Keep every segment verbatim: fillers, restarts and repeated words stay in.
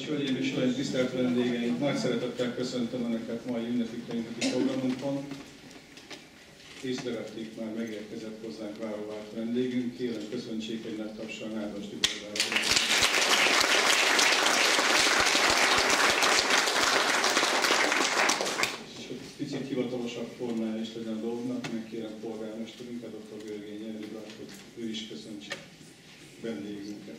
Kedves hölgyeim és uraim, tisztelt vendégeink! Nagy szeretettel köszöntöm Önöket mai ünnepi könyveki programunkon. Észrevették, már megérkezett hozzánk váróvált vendégünk. Kérem, köszöntsék egy nagy tapsal Nádas Tiborral. És hogy picit hivatalosabb formája is legyen a dolgnak, megkérem polgármesterünket, doktor Görgényi Endrét, hogy ő is köszöntse vendégünket.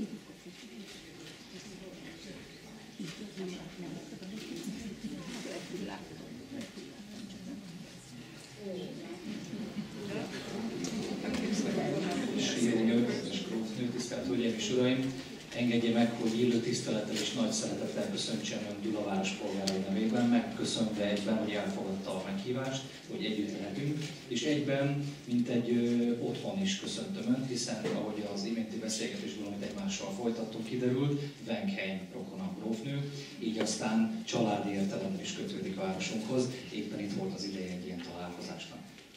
Tisztelt Hölgyeim és Uraim! Engedje meg, hogy illő tisztelettel és nagy szeretettel köszöntsem Ön Gyula város polgárai nevében, megköszönve egyben, hogy elfogadta a meghívást, hogy együtt lehetünk, és egyben, mint egy ö, otthon is köszöntöm Önt, hiszen ahogy az iménti beszélgetésből, amit egymással folytattunk, kiderült, Wenkheim rokona grófnő, így aztán családi értelemben is kötődik a városunkhoz, éppen itt volt az ideje egy ilyen találkozásnak.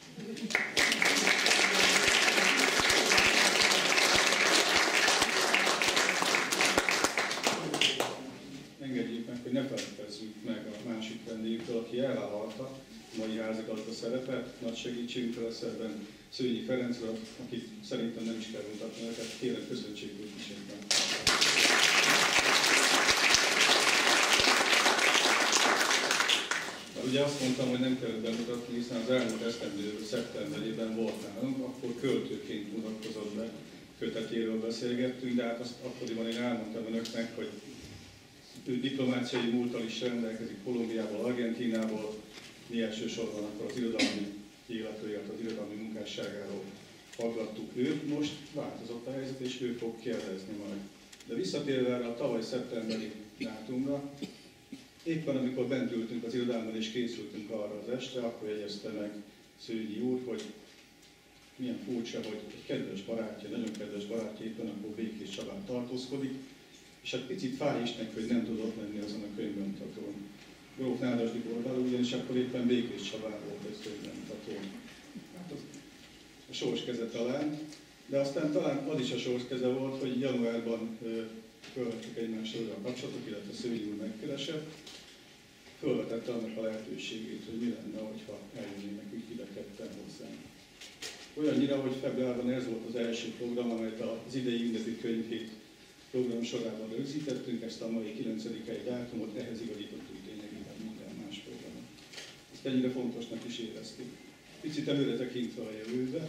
Engedjék meg, hogy ne feledkezzük meg a másik vendégtől, aki elvállalta a mai házigazda szerepet. Nagy segítségünkre lesz ebben Szőnyi Ferencről, akit szerintem nem is kell mutatni neked. Kérem, köszöntsék őt is egyben. Ugye azt mondtam, hogy nem kellett bemutatni, hiszen az elmúlt esztendő szeptemberében volt nálunk, akkor költőként mutatkozott be, kötetéről beszélgettünk, de hát azt akkoriban én elmondtam Önöknek, hogy ő diplomáciai múlttal is rendelkezik Kolumbiából, Argentínából, mi elsősorban akkor az irodalmi életről, az irodalmi munkásságáról hallgattuk őt. Most változott a helyzet, és ő fog kérdezni majd. De visszatérve erre a tavaly szeptemberi dátumra, éppen amikor bent ültünk az irodalmban és készültünk arra az este, akkor jegyezte meg Szőnyi úr, hogy milyen furcsa, hogy egy kedves barátja, nagyon kedves barátja éppen akkor Békés Csabán tartózkodik, és hát picit fáj is neki, hogy nem tudott menni azon a könyvbemutatón. Gróf Nádas Tiborral, ugyanis akkor éppen Békés Csabán volt egy könyvbemutatón. Hát az a sors keze talán, de aztán talán az is a sors keze volt, hogy januárban fölvettük egymással a kapcsolatot, illetve Szőnyi úr megkeresett, fölvetette annak a lehetőségét, hogy mi lenne, hogyha eljönnének ügyfélek ketten hozzánk. Olyannyira, hogy februárban ez volt az első program, amelyet az idei ünnepi könyvhét program sorában rögzítettünk, ezt a mai kilencedikei dátumot, ehhez igazítottuk lényegében minden más programot. Ezt ennyire fontosnak is éreztük. Picit előre tekintve a jövőbe,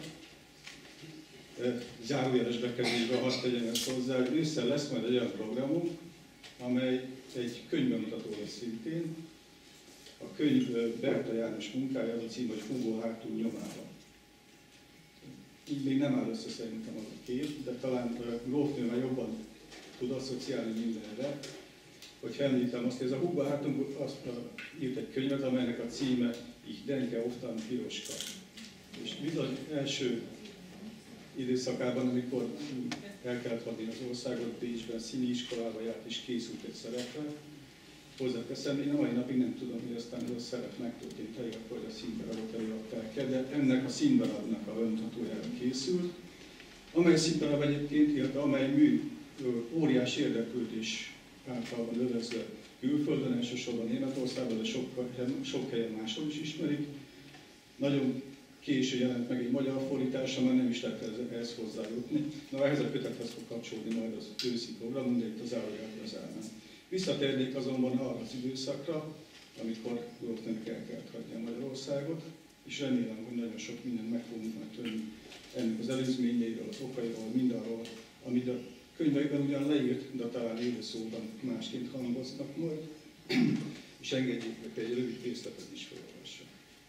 zárójeles bekezdésben hadd tegyem ezt hozzá, hogy ősszel lesz majd egy olyan programunk, amely egy könyvbemutató lesz szintén. A könyv Berta János munkája, az a cím, hogy Fúvó hátul nyomába. Így még nem áll össze szerintem az a kép, de talán grófnő már jobban tud asszociálni mindenre. Hogyha említem azt, hogy ez a Hugo Hartung azt írt egy könyvet, amelynek a címe Ich denke oft an Piroska. És bizony első időszakában, amikor el kellett hagyni az országot, Bécsben színiiskolába járt és készült egy szerepre, hozzáteszem, én a mai napig nem tudom, hogy aztán ez a szerep megtörtént elég, akkor, hogy a színdarabot előadták el, de ennek a színdarabnak a bemutatójára készült, amely színdarab egyébként, illetve amely mű óriási érdeklődés általában övezve külföldön, elsősorban Németországban, de sok, sok helyen máshol is ismerik. Nagyon késő jelent meg egy magyar fordítása, már nem is lehet ehhez hozzájutni. Na, ehhez a kötethez fog kapcsolódni majd az őszi program, de itt az záróját lezárnám. Visszatérnék azonban arra az időszakra, amikor grófnőnek el kellett hagyni Magyarországot, és remélem, hogy nagyon sok mindent meg fogunk majd tudni ennek az előzményeiről, az okairól, mindarról, amit a könyvekben ugyan leírt, de talán élő szóban másként hangoznak majd, és engedjék meg egy rövid részletet is felolvassa.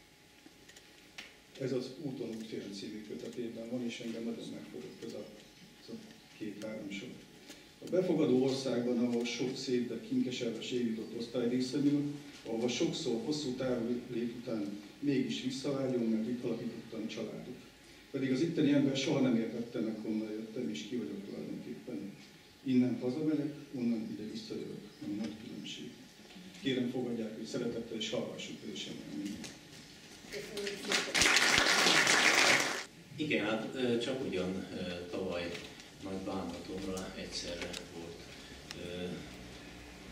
Ez az Úton útfélen című kötetében van, és engem nagyon megfogott ez a, ez a két-három sor. A befogadó országban, ahol sok szép, de kinkeserves évított osztály részemül, ahol sokszor hosszú távú lét után mégis visszavágyom, mert itt alapítottam családot. Pedig az itteni ember soha nem értette meg, honnan jöttem, és ki vagyok tulajdonképpen. Innen hazamegyek, onnan ide visszajövök, ami nagy különbség. Kérem, fogadják, hogy szeretettel, és hallgassuk ősen mindent. Igen, hát csak ugyan tavaly nagy bánatomra egyszerre volt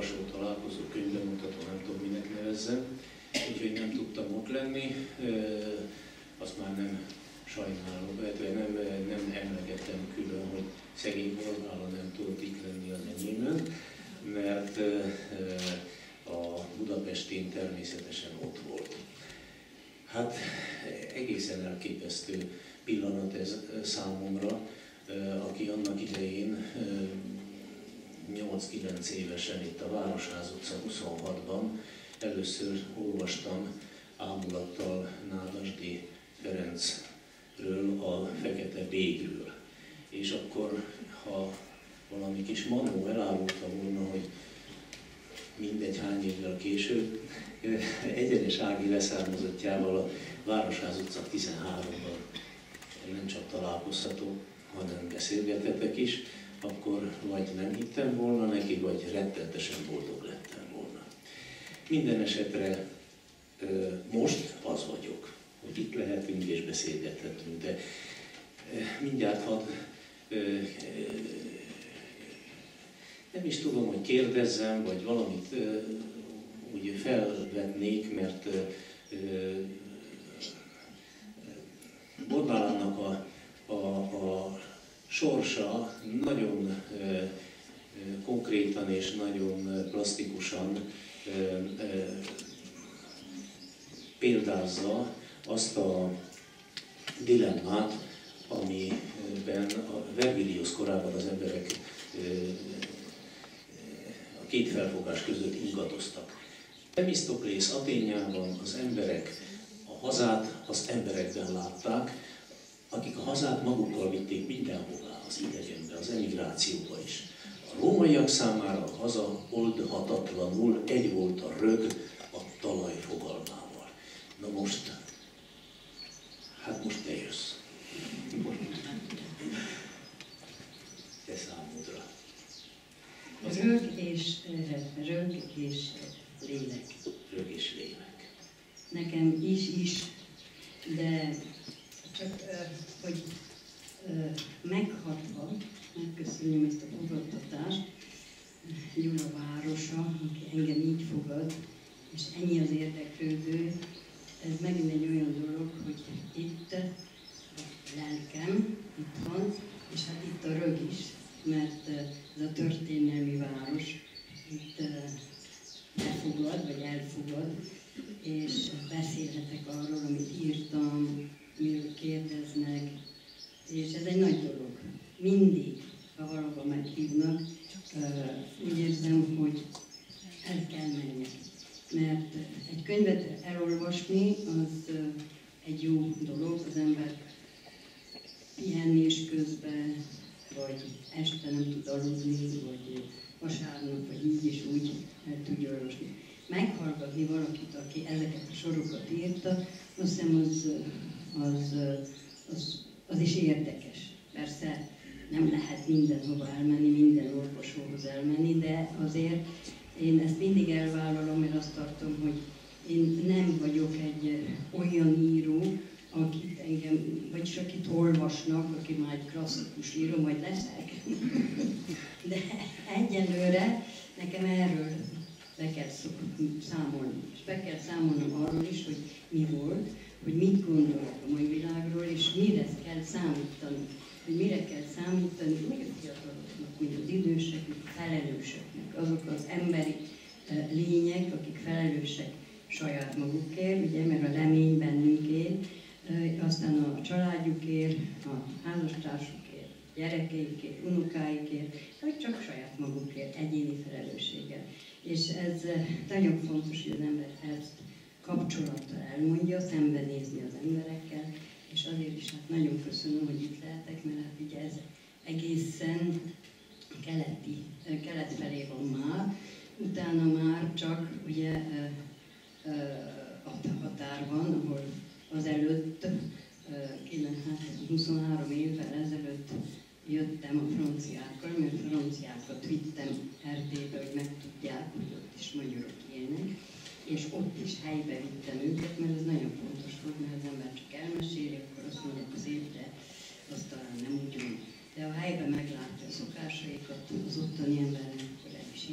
olvasó találkozó, könyvbemutató, nem tudom minek nevezzem, úgyhogy nem tudtam ott lenni, azt már nem sajnálom, illetve nem, nem emlegettem külön, hogy szegény Borbála nem tudott itt lenni az enyémön, mert a Budapestén természetesen ott volt. Hát egészen elképesztő pillanat ez számomra, aki annak idején nyolc-kilenc évesen itt a Városház utca huszonhatban először olvastam ámulattal Nádasdy Ferencről, a Fekete Bégről. És akkor, ha valami kis manó elárulta volna, hogy mindegy hány évvel később, Egyenes Ági leszármazottjával a Városház utca tizenháromban nem csak találkozhatok, hanem beszélgetettek is, akkor vagy nem hittem volna neki, vagy rettenetesen boldog lettem volna. Minden esetre most az vagyok, hogy itt lehetünk és beszélgethetünk, de mindjárt hadd nem is tudom, hogy kérdezzem, vagy valamit úgy felvetnék, mert Borbálának a, a, a sorsa nagyon konkrétan és nagyon plastikusan példázza azt a dilemmát, amiben a Vergilius korában az emberek a két felfogás között ingadoztak. Themistoklész Athénjában az emberek a hazát az emberekben látták, akik a hazát magukkal vitték mindenhová, az idegenbe, az emigrációba is. A rómaiak számára a haza oldhatatlanul egy volt a rög a talaj fogalmával. Na most, hát most te jössz. Te számodra. Rög és, rög és lélek. Rög és lélek. Nekem is is, de csak, hogy meghatva, megköszönjem ezt a fogadtatást, Gyula városa, aki engem így fogad, és ennyi az érdeklődő, ez megint egy olyan dolog, hogy itt a lelkem, itt van, és hát itt a rög is, mert ez a történelmi város itt befogad, vagy elfogad, és beszélhetek arról, amit írtam, miről kérdeznek, és ez egy nagy dolog. Mindig, ha valahova meghívnak, úgy érzem, hogy el kell menjek. Mert egy könyvet elolvasni, az egy jó dolog, az ember pihenés közben, vagy este nem tud aludni, vagy vasárnap, vagy így és úgy el tudja olvasni. Meghallgatni valakit, aki ezeket a sorokat írta, azt hiszem az, az, az, az is érdekes. Persze nem lehet mindenhova elmenni, minden olvasóhoz elmenni, de azért én ezt mindig elvállalom, mert azt tartom, hogy én nem vagyok egy olyan író, akit engem, vagyis akit olvasnak, aki már egy klasszikus író, majd leszek. De egyelőre nekem erről be kell számolni. És be kell számolnom arról is, hogy mi volt, hogy mit gondolok a mai világról, és mire kell számítani. Hogy mire kell számítani, úgy a fiataloknak, úgy az időseknek, a felelőseknek, azok az emberi lények, akik felelősek saját magukért, ugye, mert a lemény bennünk él, aztán a családjukért, a házastársukért, gyerekeikért, unokáikért, vagy csak saját magukért, egyéni felelősséggel. És ez nagyon fontos, hogy az ember ezt kapcsolattal elmondja, szembenézni az emberekkel, és azért is hát nagyon köszönöm, hogy itt lehetek, mert hát ugye ez egészen keleti, kelet felé van már, utána már csak ugye a határ van, ahol azelőtt, huszonhárom évvel ezelőtt jöttem a franciákkal, mert franciákat vittem Erdélybe, hogy megtudják, hogy ott is magyarok élnek, és ott is helybe vittem őket, mert ez nagyon fontos volt, mert az ember csak elmeséli, akkor azt mondják az évre, az talán nem úgy van. De ha helyben meglátja a szokásaikat, az ottani embernek, akkor el is hiszi és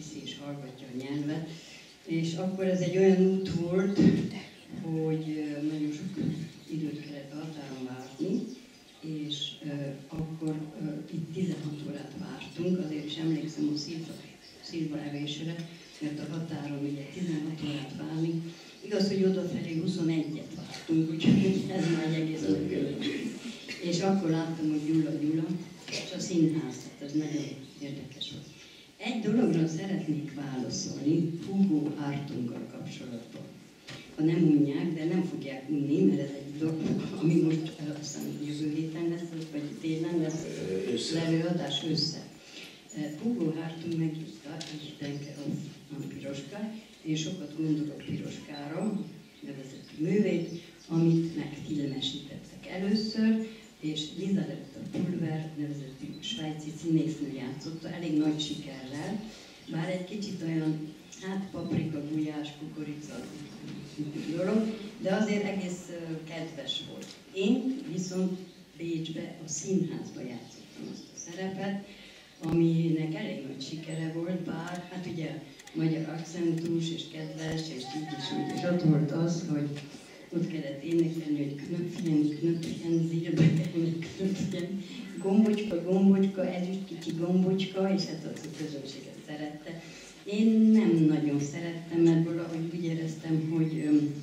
hallgatja a nyelvet. És akkor ez egy olyan út volt, hogy nagyon sok időt kellett a határon várni, és uh, akkor uh, itt tizenhat órát vártunk, azért is emlékszem a szilva, szilva evésre, mert a határon ugye tizenhat órát várni. Igaz, hogy odafelé huszonegyet vártunk, úgyhogy ez már egy egész nagy különbség. És akkor láttam, hogy Gyula Gyula, és a színház, ez nagyon érdekes volt. Egy dologra szeretnék válaszolni Hugo Hartunggal kapcsolatban. Ha nem unják, de nem fogják unni, mert ez egy dolog, ami most aztán jövő héten lesz, vagy télen lesz előadás össze. Hugo Hartung megírta Ich denke an Piroska, és sokat gondolok Piroskára, nevezetű művét, amit megfilmesítettek először, és Lizaveta Pulver nevezetű svájci színésznő játszotta, elég nagy sikerrel, bár egy kicsit olyan, hát paprika, gulyás, kukorica dolog, de azért egész kedves volt. Én viszont Bécsbe, a színházba játszottam azt a szerepet, aminek elég nagy sikere volt, bár hát ugye magyar akcentus és kedves, és így is úgy, és ott volt az, hogy ott kellett énekelni, hogy knöpfjen, knöpfjen, zilberkelni, knöpfjen, gombocska, gombocska, ezüst kicsi gombocska, és hát az a közönséget szerette. Én nem nagyon szerettem, mert valahogy úgy éreztem, hogy öm,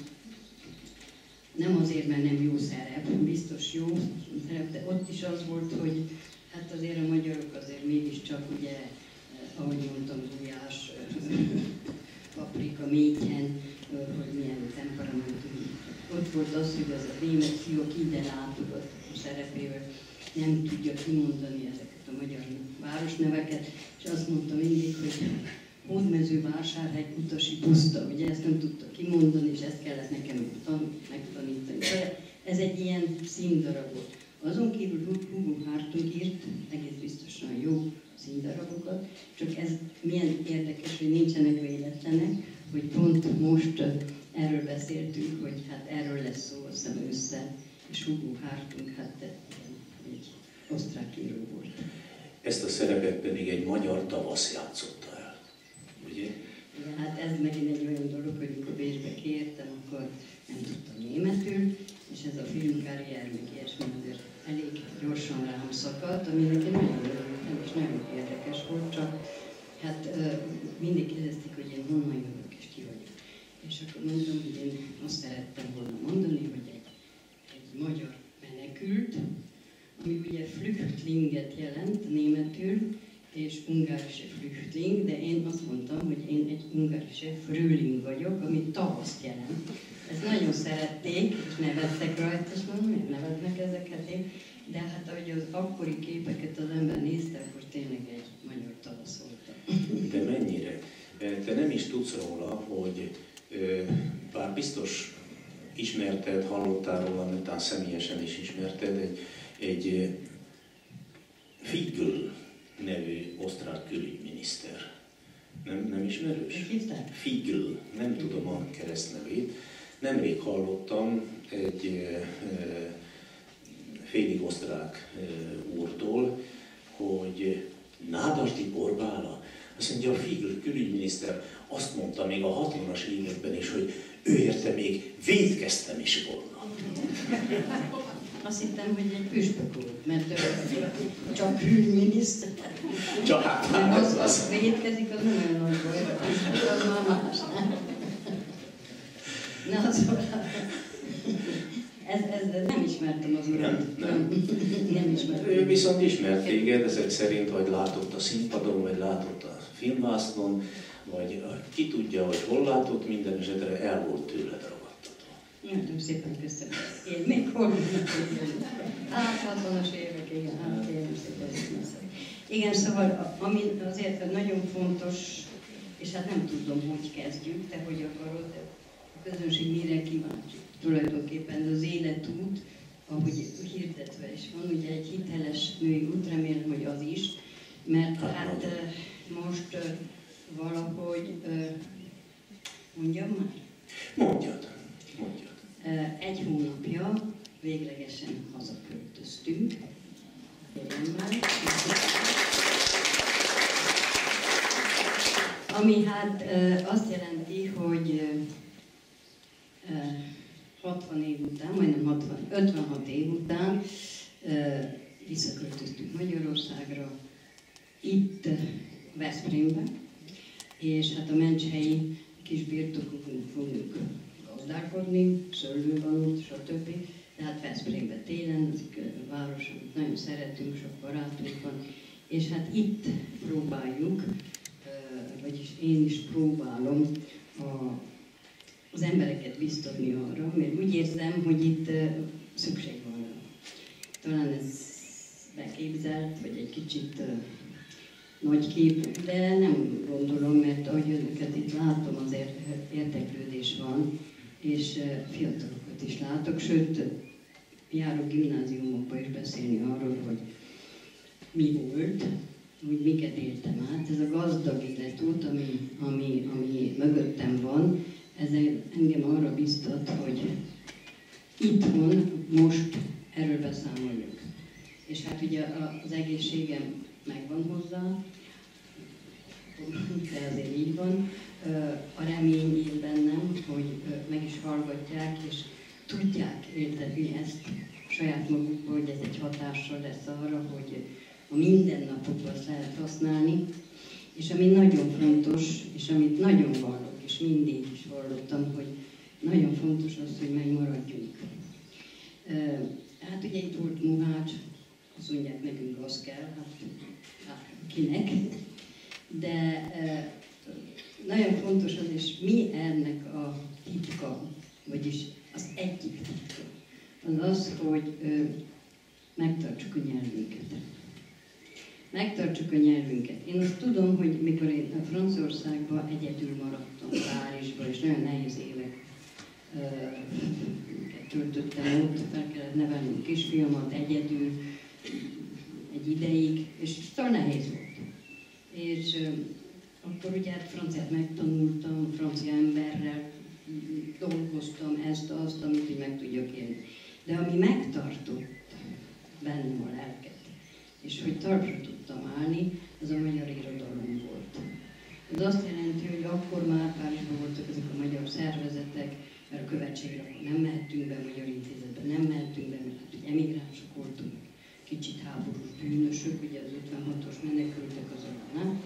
nem azért, mert nem jó szerep, biztos jó szerep, de ott is az volt, hogy hát azért a magyarok azért mégiscsak ugye, ahogy mondtam, gulyás, paprika, métjen, hogy milyen temperamentum. Ott volt az, hogy az a német fiók ide átudott a szerepével, nem tudja kimondani ezeket a magyar városneveket, és azt mondta mindig, hogy Hódmezővásárhely utasi puszta, ugye ezt nem tudta kimondani, és ezt kellett nekem megtanítani. De ez egy ilyen színdarab volt. Azon kívül Hugo Hartung írt egész biztosan jó színdarabokat, csak ez milyen érdekes, hogy nincsenek véletlenek, hogy pont most erről beszéltünk, hogy hát erről lesz szó, azt hiszem össze, és Hugo Hartung hát egy osztrák író volt. Ezt a szerepet pedig egy magyar tavasz játszotta el, ugye? Ja, hát ez megint egy olyan dolog, hogy amikor Bécsbe kértem, akkor nem tudtam németül, és ez a filmkarrier, meg ilyesmi azért elég gyorsan rám szakadt, ami nekem nagyon örültem, és nagyon érdekes volt, csak hát mindig kérdezték, hogy én honnan jövök és ki vagyok. És akkor mondtam, hogy én azt szerettem volna mondani, hogy egy, egy magyar menekült, ami ugye Flüchtlinget jelent németül, és ungarische Flüchtling, de én azt mondtam, hogy én egy ungarische Frühling vagyok, ami tavaszt jelent. Ezt nagyon szerették, és nevettek rajta, és mondom, miért nevetnek ezeket én? De hát ahogy az akkori képeket az ember nézte, akkor tényleg egy magyar tavasz voltam. De mennyire? Te nem is tudsz róla, hogy bár biztos ismerted, hallottál róla, miután személyesen is ismerted, egy, egy Figl nevű osztrák külügyminiszter. Nem, nem ismerős? Figl, nem tudom a keresztnevét. Nemrég hallottam egy e, e, félig osztrák e, úrtól, hogy Nádasdy Borbála, azt mondja, a Figl külügyminiszter azt mondta még a hatvanas években is, hogy ő érte még vétkeztem is volna. Azt hittem, hogy egy püspök volt, mert csak külügyminiszter. Csak hát az az. Az vétkezik, az nem olyan nagy baj, az már más. Na, az ez, ez, nem ismertem az urat. Nem, nem. nem ismertem. Ő viszont ismert téged, ezek szerint, vagy látott a színpadon, vagy látott a filmvásznon, vagy ki tudja, hogy hol látott, minden esetre el volt tőled ragadtatva. Nagyon szépen köszönöm. Én még hol hát hatvanas évek, igen, hát kérem szépen. Igen, szóval ami azért nagyon fontos, és hát nem tudom, hogy kezdjük, te hogy akarod, de a közönség mire kíváncsi. Tulajdonképpen az életút, ahogy hirdetve is van, ugye egy hiteles női út, remélem, hogy az is, mert hát, hát most valahogy, mondjam már? Mondjad, mondjad. Egy hónapja véglegesen hazaköltöztünk. ami hát azt jelenti, hogy hatvan év után, majdnem hatvan, ötvenhat év után visszaköltöztünk Magyarországra, itt Veszprémbe, és hát a mencshelyi kis birtokokon fogunk gazdálkodni, szőlő van ott, stb. Tehát Veszprémbe télen, az a város, amit nagyon szeretünk, sok barátunk van, és hát itt próbáljuk, vagyis én is próbálom a, az embereket biztatni arra, mert úgy érzem, hogy itt szükség van. Talán ez beképzelt, vagy egy kicsit nagy kép, de nem gondolom, mert ahogy önöket itt látom, azért érdeklődés van, és fiatalokat is látok, sőt, járok gimnáziumokba is beszélni arról, hogy mi volt, hogy miket éltem át. Ez a gazdag életút, ami, ami, ami mögöttem van, ez engem arra biztat, hogy itthon most erről beszámoljak. És hát ugye az egészségem megvan hozzá, de azért így van. A remény él bennem, hogy meg is hallgatják, és tudják értetni ezt saját magukból, hogy ez egy hatással lesz arra, hogy a mindennapokban ezt lehet használni. És ami nagyon fontos, és amit nagyon vallok, és mindig is vallottam, hogy nagyon fontos az, hogy megmaradjunk. Hát ugye itt volt Mohács, azt mondják, nekünk az kell, hát, hát kinek. De e, nagyon fontos az, és mi ennek a titka, vagyis az egyik titka, az az, hogy e, megtartsuk a nyelvünket. Megtartsuk a nyelvünket. Én azt tudom, hogy mikor én Franciaországban egyedül maradtam, Párizsban, és nagyon nehéz évek e, töltöttem ott, fel kellett nevelni a kisfiamat egyedül egy ideig, és talán nehéz volt. És euh, akkor ugye hát franciát megtanultam, francia emberrel dolgoztam ezt, azt, amit így meg tudjak élni. De ami megtartott bennem a lelket, és hogy talpra tudtam állni, az a magyar irodalom volt. Ez azt jelenti, hogy akkor már Párizsban voltak ezek a magyar szervezetek, mert a követségre akkor nem mehettünk be, a Magyar Intézetben nem mehettünk be, mert hát, hogy emigránsok voltunk, kicsit háborús bűnösök, ugye az ötvenhatos menekültek azon, nem?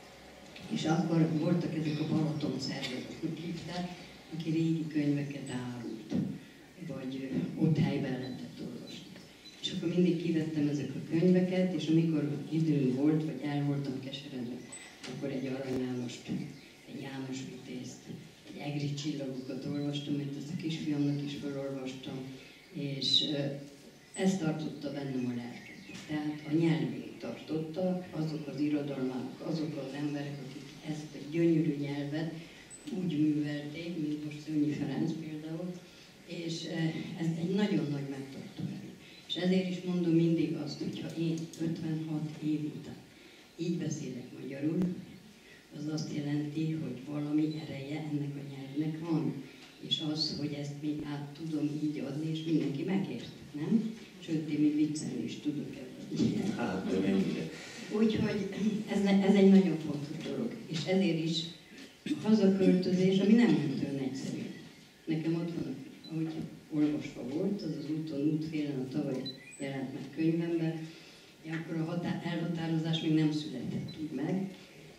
És akkor voltak ezek a Balaton szervezetek, hívták, aki régi könyveket árult, vagy ott helyben lehetett olvasni. És akkor mindig kivettem ezek a könyveket, és amikor időm volt, vagy el voltam keseredve, akkor egy Arany Jánost, egy János Vitézt, egy Egri csillagokat olvastam, mert ezt a kisfiamnak is felolvastam, és ez tartotta bennem a lelket. Tehát a nyelvét tartotta, azok az irodalmák, azok az emberek, akik ezt a gyönyörű nyelvet úgy művelték, mint most Szőnyi Ferenc például, és ez egy nagyon nagy megtartó erő. És ezért is mondom mindig azt, hogyha én ötvenhat év után így beszélek magyarul, az azt jelenti, hogy valami ereje ennek a nyelvnek van. És az, hogy ezt még át tudom így adni, és mindenki megért, nem? Sőt, én még viccelni is tudok ebből. Hát, de mennyire. Úgyhogy ez, ez egy nagyon fontos dolog. És ezért is a hazaköltözés, ami nem olyan egyszerű. Nekem ott van, ahogy olvasva volt, az az Úton útfélen, a tavaly jelent meg könyvemben, akkor a határ, elhatározás még nem született úgy meg,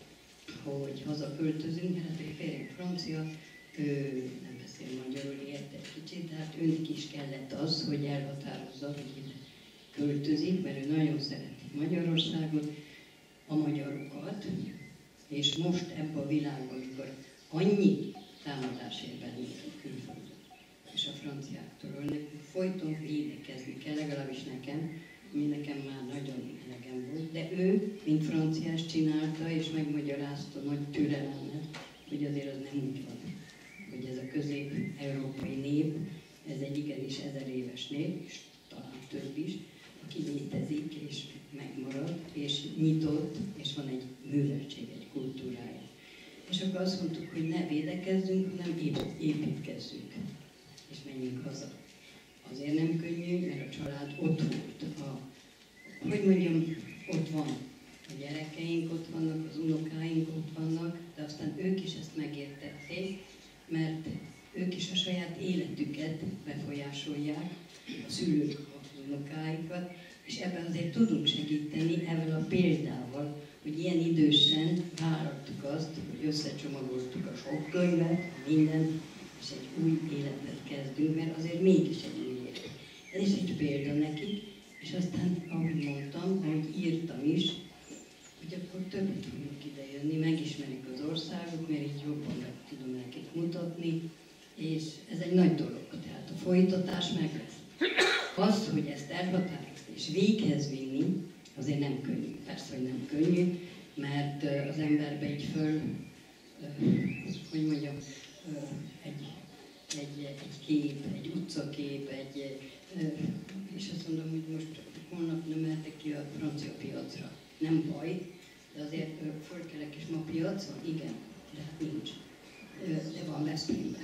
hogy hazaköltözünk, hát egy férjem francia, ő nem beszél magyarul, ért egy kicsit, de hát őnek is kellett az, hogy elhatározza, hogy ide költözik, mert ő nagyon szereti Magyarországot, a magyarokat, és most ebben a világban, amikor annyi támadás ér bennünket a külföldön, és a franciáktól, nekünk folyton védekezni kell, legalábbis nekem, ami nekem már nagyon elegem volt, de ő, mint franciás csinálta, és megmagyarázta nagy türelemmel, hogy azért az nem úgy van, hogy ez a közép-európai nép, ez egy igenis ezer éves nép, és talán több is, aki létezik, és megmarad, és nyitott, és van egy műveltség, egy kultúrája. És akkor azt mondtuk, hogy ne védekezzünk, hanem építkezzünk, és menjünk haza. Azért nem könnyű, mert a család ott volt. A, hogy mondjam, ott van. A gyerekeink ott vannak, az unokáink ott vannak, de aztán mert ők is a saját életüket befolyásolják, a szülők, a unokáikat, és ebben azért tudunk segíteni ezzel a példával, hogy ilyen idősen vállaltuk azt, hogy összecsomagoltuk a sok könyvet, mindent, és egy új életet kezdünk, mert azért mégis egy új élet. Ez is egy példa nekik, és aztán, ahogy mondtam, ahogy írtam is, hogy akkor többet fogunk idejönni, megismerik az országot, mert így jobban meg tudom nekik mutatni, és ez egy nagy dolog, tehát a folytatás meg lesz. Az, hogy ezt elhatározni és véghez vinni, azért nem könnyű. Persze, hogy nem könnyű, mert az emberbe így föl, hogy mondjam, egy, egy, egy kép, egy utcakép, egy, és azt mondom, hogy most holnap nem mehetek ki a francia piacra. Nem baj, de azért Földkerek és ma piac van? Igen, de hát nincs. De van Veszprémben.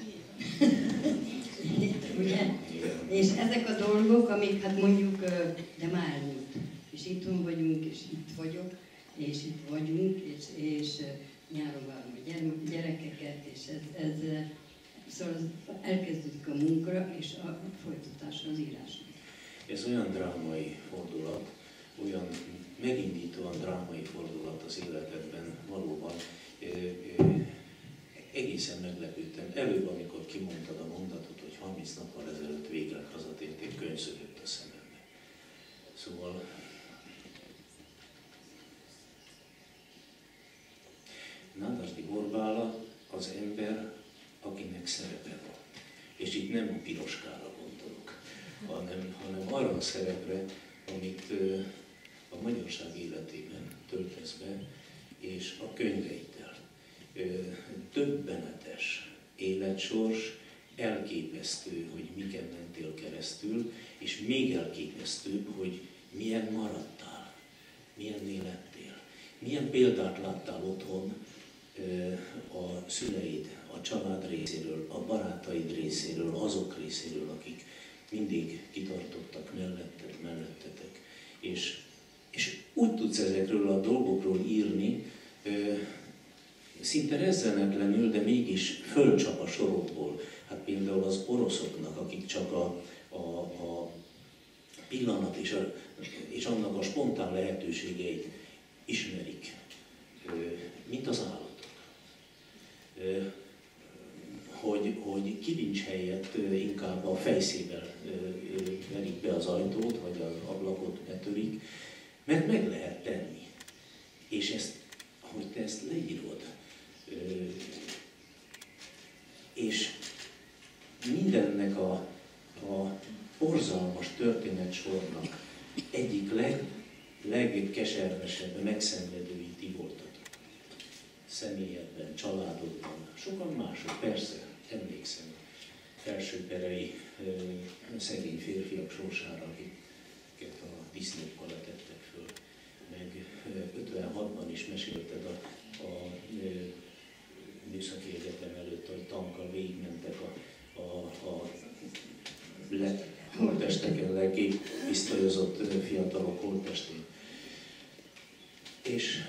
Ugye? És ezek a dolgok, amik hát mondjuk, de már elmúlt. És itthon vagyunk, és itt vagyok, és itt vagyunk, és, és nyáron várom a gyerekeket, és ez, ez szóval elkezdődik a munka, és a folytatása az írásnak. Ez olyan drámai fordulat, olyan megindítóan drámai fordulat az életedben valóban. Egészen meglepődtem. Előbb, amikor kimondtad a mondatot, hogy harminc nappal ezelőtt végleg hazatértél, könyvszögött a szemembe. Szóval Nádasdy Borbála az ember, akinek szerepe van. És itt nem a piroskára gondolok, hanem, hanem arra a szerepre, amit a magyarság életében töltesz be, és a könyveiddel. Döbbenetes életsors, elképesztő, hogy miken mentél keresztül, és még elképesztőbb, hogy milyen maradtál, milyen lettél. Milyen példát láttál otthon a szüleid, a család részéről, a barátaid részéről, azok részéről, akik mindig kitartottak melletted, mellettetek. És, és úgy tudsz ezekről a dolgokról írni, szinte rezzenetlenül, de mégis fölcsap a sorokból. Hát például az oroszoknak, akik csak a, a, a pillanat és, a, és annak a spontán lehetőségeit ismerik, mint az állatok. Hogy, hogy kilincs helyett inkább a fejszével verik be az ajtót, vagy az ablakot betörik, mert meg lehet tenni. És ezt, hogy te ezt leírod, és mindennek a, a borzalmas történetsornak egyik leg, legkeservesebb, megszenvedői ti voltatok. Személyedben, családodban, sokan mások, persze, emlékszem felsőperei szegény férfiak sorsára, akiket a disznókkal etettek föl, meg ötvenhatban is mesélted a, a műszaki egyetem előtt, hogy tankkal végigmentek a, a, a le, holttesteken, legpisztolyozott fiatalok holttestén. És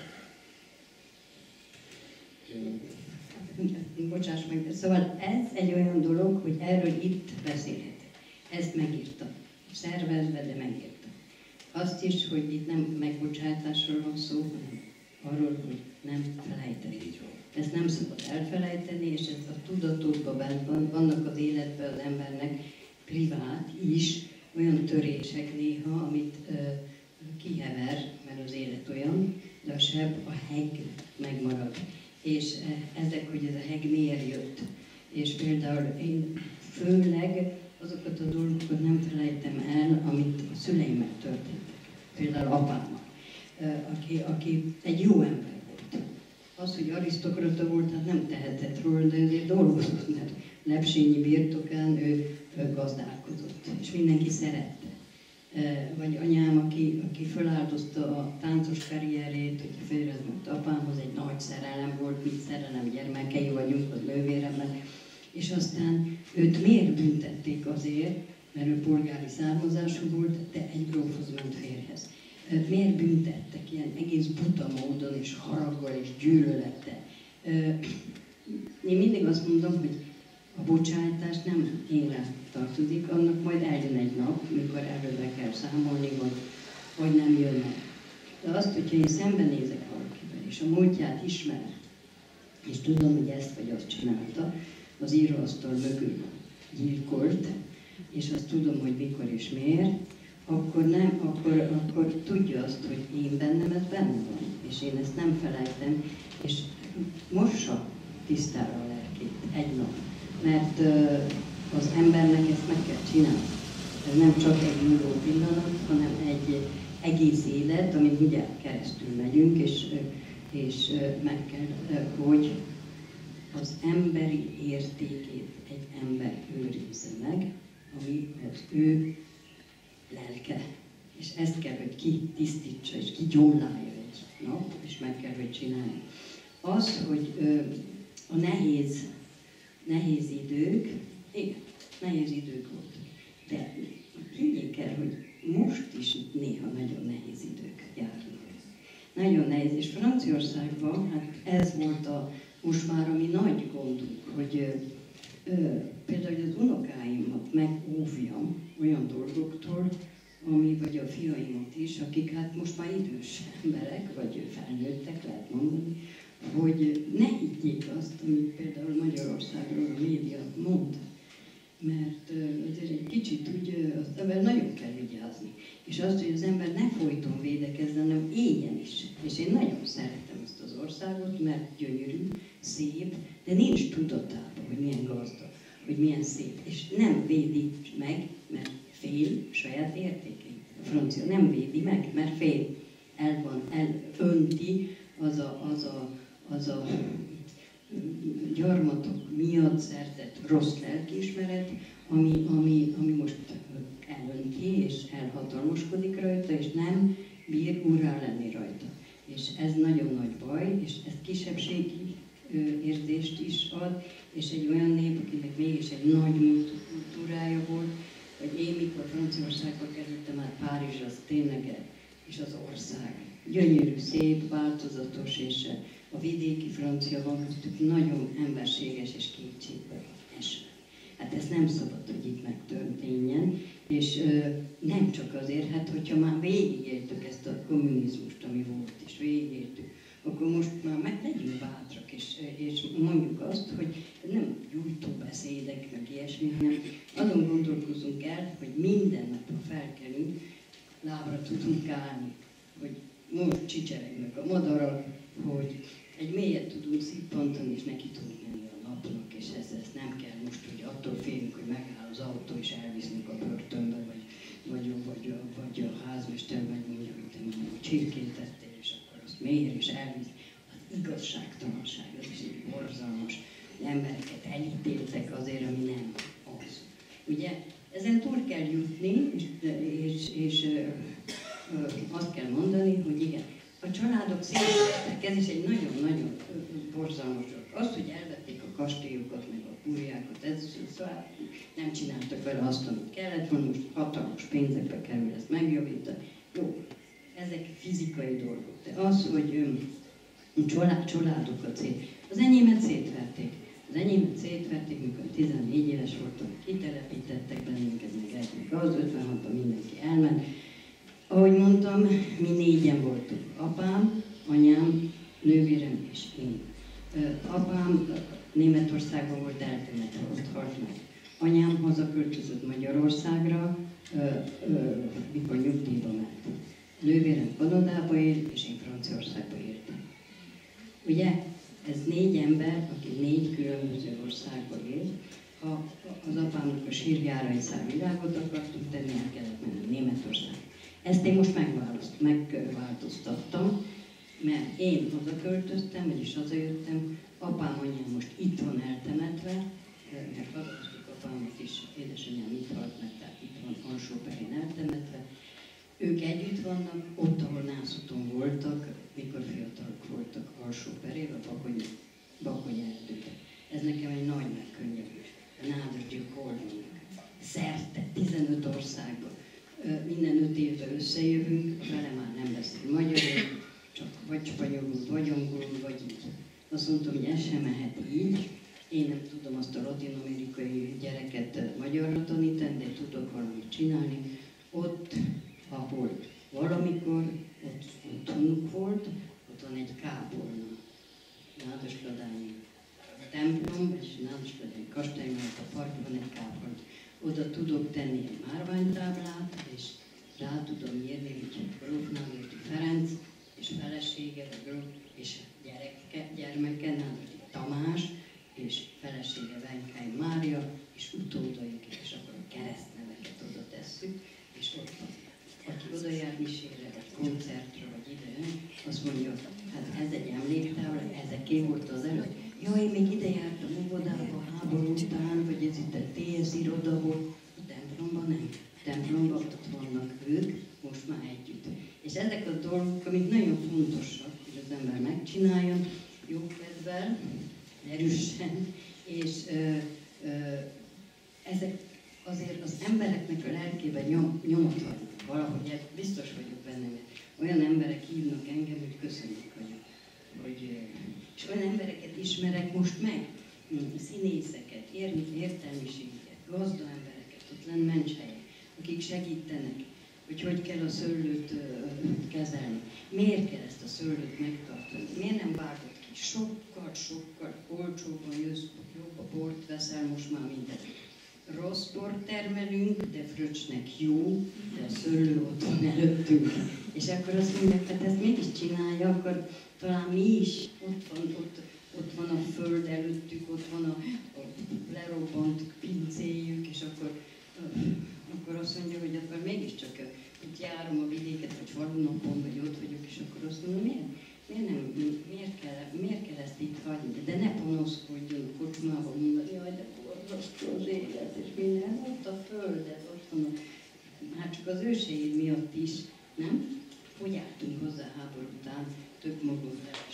bocsáss meg, de szóval ez egy olyan dolog, hogy erről itt beszélhetek. Ezt megírtam. Szervezve, de megírtam. Azt is, hogy itt nem megbocsátásról van szó, hanem arról, hogy nem felejteni. így van. Ezt nem szabad elfelejteni, és ez a tudatodban bent van, vannak az életben az embernek privát is olyan törések néha, amit uh, kihever, mert az élet olyan, de a seb, a heg megmarad. És ezek, hogy ez a heg miért jött. És például én főleg azokat a dolgokat nem felejtem el, amit a szüleimmel történtek. Például apámmal, aki, aki egy jó ember volt. Az, hogy arisztokrata volt, hát nem tehetett róla, de azért dolgozott, mert Lepsényi birtokán ő, ő gazdálkozott, és mindenki szerette. Vagy anyám, aki, aki feláldozta a táncos karrierét, hogy félrezmúlt apámhoz, egy nagy szerelem volt, mit szerelem, gyermekei vagyunk, az nővéremmel. És aztán őt miért büntették azért, mert ő polgári származású volt, de egy grófhoz ment férjhez. Miért büntettek ilyen egész buta módon, és haraggal, és gyűlölettel? Én mindig azt mondom, hogy A bocsájtás nem én rá tartozik, annak majd eljön egy nap, mikor erről be kell számolni, vagy, vagy nem jön meg. De azt, hogyha én szembenézek valakivel, és a múltját ismerem, és tudom, hogy ezt vagy azt csinálta, az íróasztal mögül gyilkolt, és azt tudom, hogy mikor és miért, akkor, nem, akkor, akkor tudja azt, hogy én bennem ez benne van, és én ezt nem felejtem, és mossa tisztára a lelkét egy nap. Mert uh, az embernek ezt meg kell csinálni. Ez nem csak egy múló pillanat, hanem egy egész élet, amin ugye keresztül megyünk, és, és meg kell, hogy az emberi értékét egy ember őrizze meg, ami az ő lelke. És ezt kell, hogy kitisztítsa és kigyomlálja egy nap, és meg kell, hogy csinálja. Az, hogy ö, a nehéz, nehéz idők, igen, nehéz idők voltak, de higgyék el, hogy most is néha nagyon nehéz idők járnak. Nagyon nehéz, és Franciaországban, hát ez volt a, most már a mi nagy gondunk, hogy ö, például az unokáimat megóvjam olyan dolgoktól, ami vagy a fiaimat is, akik hát most már idős emberek, vagy felnőttek, lehet mondani, hogy ne higgyék azt, amit például Magyarországról a média mond, mert azért egy kicsit úgy, az ember nagyon kell vigyázni. És azt, hogy az ember ne folyton védekezzen, hanem éljen is. És én nagyon szeretem ezt az országot, mert gyönyörű, szép, de nincs tudatában, hogy milyen gazdag, hogy milyen szép. És nem védi meg, mert fél saját értékeit. A francia nem védi meg, mert fél. El van, elönti az a, az a, az a gyarmatok miatt szerzett rossz lelkiismeret, ami, ami, ami most elönti és elhatalmaskodik rajta, és nem bír urrá lenni rajta. És ez nagyon nagy baj, és ez kisebbségi érzést is ad, és egy olyan nép, akinek mégis egy nagy kultúrája volt, hogy én mikor Franciaországba kerültem át Párizsra, az tényleg, és az ország gyönyörű, szép, változatos, és a vidéki francia van, nagyon emberséges és kétségbe esve. Hát ez nem szabad, hogy itt megtörténjen, és ö, nem csak azért, hát hogyha már végigéltük ezt a kommunizmust, ami volt, és végigéltük, akkor most már meg legyünk bátrak, és, és mondjuk azt, hogy nem gyújtóbeszédek, meg ilyesmi, hanem azon gondolkozunk el, hogy minden nap, ha felkelünk, lábra tudunk állni, hogy most csicseregnek a madarak, hogy egy mélyet tudunk szippantani, és neki tudunk menni a napnak, és ez, ez nem kell most, hogy attól félünk, hogy megáll az autó, és elvisznek a börtönbe, vagy, vagy, vagy, a, vagy a házmester megmondja, hogy te mondjuk csirkét tettél, és akkor azt mélyre és elvisz. Az igazságtalanság, az is egy borzalmas, hogy embereket elítéltek azért, ami nem az. Ugye, ezen túl kell jutni, és, és, és azt kell mondani, hogy igen, a családok szétvettek, ez is egy nagyon-nagyon borzalmas dolog. Az, hogy elvették a kastélyokat, meg a kúriákat, ez szóval nem csináltak vele azt, amit kellett volna, most hatalmas pénzekbe kerül ezt megjavítani. Jó, ezek fizikai dolgok. De az, hogy család, családokat szét... Az enyémet szétverték. Az enyémet szétverték, mikor tizennégy éves voltam, kitelepítettek bennünket, meg egy, meg az, ötvenhatban mindenki elment. Ahogy mondtam, mi négyen voltunk. Apám, anyám, nővérem és én. Apám Németországban volt eltemetve, ott halt meg. Anyám hazaköltözött Magyarországra, mikor nyugdíjba ment. Nővérem Kanadába élt, és én Franciaországba éltem. Ugye, ez négy ember, aki négy különböző országban élt. Ha az apámnak a sírjára egy szár virágot akartunk tenni, el kellett menni Németországba. Ezt én most megváltoztattam, mert én hazaköltöztem, vagyis hazajöttem, apám, anyám most itt van eltemetve, mert hazahoztuk apámat is, édesanyám itt halt meg, tehát itt van Alsóperén eltemetve. Ők együtt vannak, ott, ahol Nászuton voltak, mikor fiatalok voltak Alsóperén, a Bakony, Bakony erdőben. Ez nekem egy nagy megkönnyebbülés. A nádasgyők hol vannak? Szerte, tizenöt országban. Minden öt évben összejövünk, vele már nem beszél magyarul, csak vagy spanyolul, vagy angolul, vagy így. Azt mondtam, hogy ez sem mehet így, én nem tudom azt a latin-amerikai gyereket magyarra tanítani, de tudok valamit csinálni. Ott, ahol valamikor ott otthonuk volt, ott van egy kápolna, Nádasladányi templom, és Nádasladányi kastély mellett a parkban van egy kápolna. Oda tudok tenni egy márványtáblát, és rá tudom írni, hogy gróf Nádasdy Ferenc, és felesége, a gróf, és gyereke, gyermeke, Nádasdy Tamás, és felesége Venkány Mária, és utódaik, és akkor a keresztneveket oda tesszük, és ott van. Aki oda jár misére, vagy koncertre, vagy ide, azt mondja, hát ez egy emléktábla, ezeké volt az előtt. Jaj, még ide jártam óvodába, háború után, vagy ez itt a té es iroda volt. A templomban nem. A templomban ott vannak ők, most már együtt. És ezek a dolgok, amik nagyon fontosak, hogy az ember megcsináljon, jó kedvel, erősen, és ö, ö, ezek azért az embereknek a lelkében nyom, nyomot hagynak. Valahogy biztos vagyok benne, mert olyan emberek hívnak engem, hogy köszönjük, hogy, hogy és olyan embereket ismerek most meg, színészeket, értelmiségeket, gazda embereket, ott lenn Mencshelyen, akik segítenek, hogy hogy kell a szőlőt uh, kezelni, miért kell ezt a szőlőt megtartani, miért nem vágod ki, sokkal, sokkal olcsóban jössz, jobb a bort veszel most már mindent. Rossz bort termelünk, de fröccsnek jó, de a szőlő ott van előttünk. És akkor azt mondják, hát ezt mégis csinálja, akkor talán mi is, ott van, ott, ott van a föld előttük, ott van a, a lerobbant pincéjük, és akkor, akkor azt mondja, hogy akkor mégiscsak itt járom a vidéket, vagy falunapon, vagy ott vagyok, és akkor azt mondom, miért, miért, nem, miért, kell, miért kell ezt itt hagyni? De ne panaszkodjon a kocsmában mondani, jaj, de borzasztó az élet, és minden, ott a földet, ott van a, hát csak az őseid miatt is, nem? Hogy álltunk hozzá háború után, több magunk